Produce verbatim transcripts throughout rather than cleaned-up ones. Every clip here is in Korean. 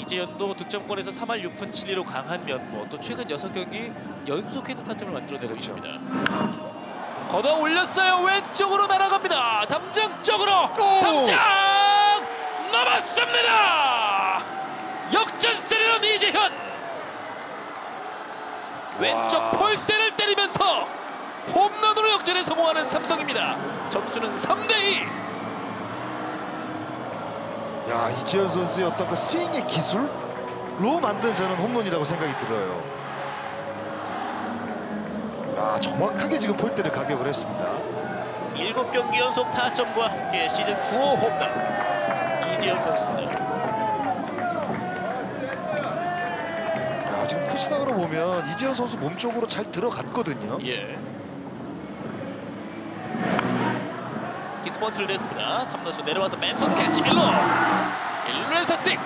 이재현도 득점권에서 삼 할 육 푼 칠 리로 강한 면모, 또 최근 여섯 경기 연속해서 타점을 만들어내고 그렇죠. 있습니다. 걷어 올렸어요. 왼쪽으로 날아갑니다. 담장 쪽으로. 담장 넘었습니다. 역전 스리런 이재현. 왼쪽 폴대를 때리면서 홈런으로 역전에 성공하는 삼성입니다. 점수는 삼 대 이. 야, 이재현 선수의 어떤 그 스윙의 기술로 만든 저는 홈런이라고 생각이 들어요. 야, 정확하게 지금 폴대를 가격을 했습니다. 일곱 경기 연속 타점과 함께 시즌 구 호 홈런 이재현 선수입니다. 야, 지금 포시상으로 보면 이재현 선수 몸쪽으로 잘 들어갔거든요. 예. 키스번트를 댔습니다. 삼 루수 내려와서 맨손 캐치 일 루. 일 루에서 씩.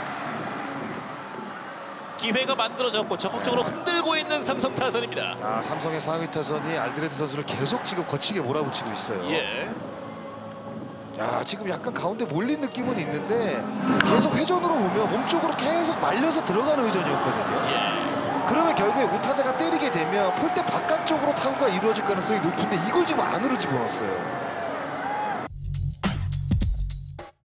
기회가 만들어졌고 적극적으로 흔들고 있는 삼성 타선입니다. 아, 삼성의 상위 타선이 알드레드 선수를 계속 지금 거치게 몰아붙이고 있어요. 예. 야, 지금 약간 가운데 몰린 느낌은 있는데 계속 회전으로 보면 몸쪽으로 계속 말려서 들어가는 회전이었거든요. 예. 그러면 결국에 우타자가 때리게 되면 폴대 바깥쪽으로 타구가 이루어질 가능성이 높은데 이걸 지금 안으로 집어넣었어요.